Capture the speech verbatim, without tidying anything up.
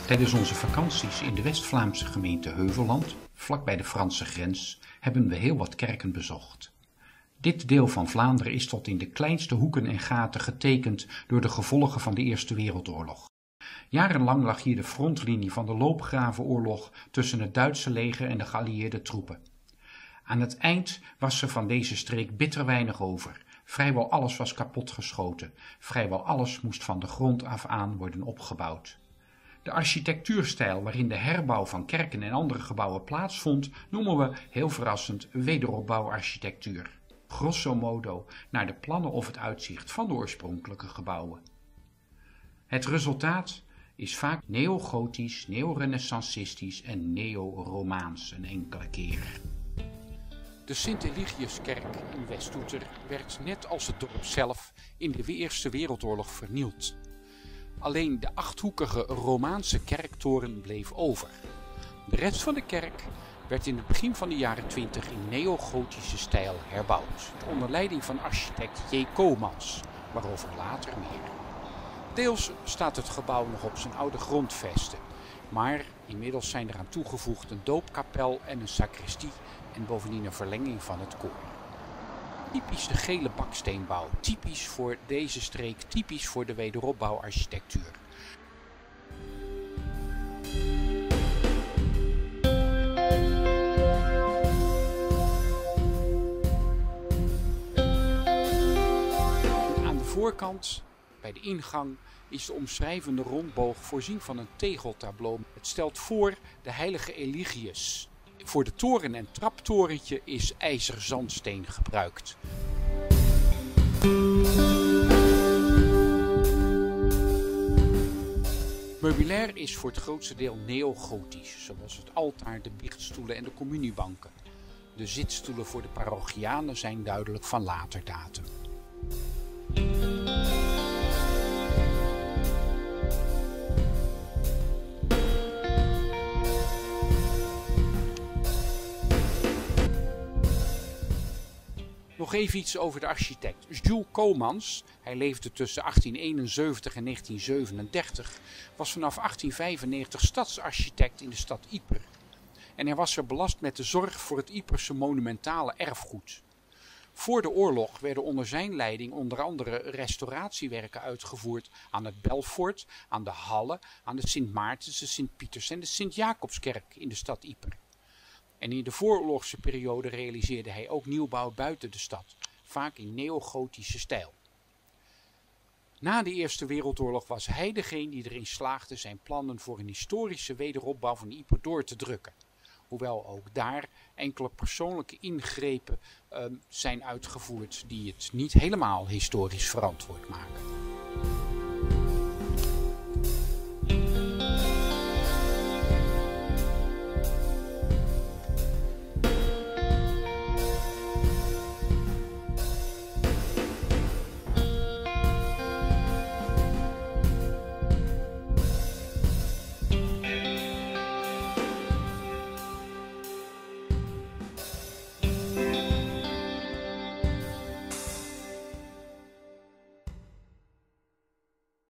Tijdens onze vakanties in de West-Vlaamse gemeente Heuvelland, vlakbij de Franse grens, hebben we heel wat kerken bezocht. Dit deel van Vlaanderen is tot in de kleinste hoeken en gaten getekend door de gevolgen van de Eerste Wereldoorlog. Jarenlang lag hier de frontlinie van de loopgravenoorlog tussen het Duitse leger en de geallieerde troepen. Aan het eind was er van deze streek bitter weinig over. Vrijwel alles was kapotgeschoten. Vrijwel alles moest van de grond af aan worden opgebouwd. De architectuurstijl waarin de herbouw van kerken en andere gebouwen plaatsvond, noemen we heel verrassend wederopbouwarchitectuur. Grosso modo naar de plannen of het uitzicht van de oorspronkelijke gebouwen. Het resultaat is vaak neogotisch, neorenaissancistisch en neo-romaans een enkele keer. De Sint-Eligiuskerk in Westouter werd net als het dorp zelf in de Eerste Wereldoorlog vernield. Alleen de achthoekige Romaanse kerktoren bleef over. De rest van de kerk werd in het begin van de jaren twintig in neogotische stijl herbouwd, onder leiding van architect J. Komans, waarover later meer. Deels staat het gebouw nog op zijn oude grondvesten, maar inmiddels zijn eraan toegevoegd een doopkapel en een sacristie en bovendien een verlenging van het koor. Typisch de gele baksteenbouw, typisch voor deze streek, typisch voor de wederopbouwarchitectuur. Aan de voorkant, bij de ingang, is de omschrijvende rondboog voorzien van een tegeltableau. Het stelt voor de heilige Eligius. Voor de toren en traptorentje is ijzerzandsteen gebruikt. Meubilair is voor het grootste deel neogotisch, zoals het altaar, de biechtstoelen en de communiebanken. De zitstoelen voor de parochianen zijn duidelijk van later datum. Nog even iets over de architect. Jules Komans, hij leefde tussen achttien eenenzeventig en negentien zevenendertig, was vanaf achttien vijfennegentig stadsarchitect in de stad Ieper. En hij was er belast met de zorg voor het Ieperse monumentale erfgoed. Voor de oorlog werden onder zijn leiding onder andere restauratiewerken uitgevoerd aan het Belfort, aan de Halle, aan de Sint Maartens, de Sint Pieters en de Sint Jacobskerk in de stad Ieper. En in de vooroorlogse periode realiseerde hij ook nieuwbouw buiten de stad, vaak in neogotische stijl. Na de Eerste Wereldoorlog was hij degene die erin slaagde zijn plannen voor een historische wederopbouw van Ieper door te drukken. Hoewel ook daar enkele persoonlijke ingrepen uh, zijn uitgevoerd die het niet helemaal historisch verantwoord maken.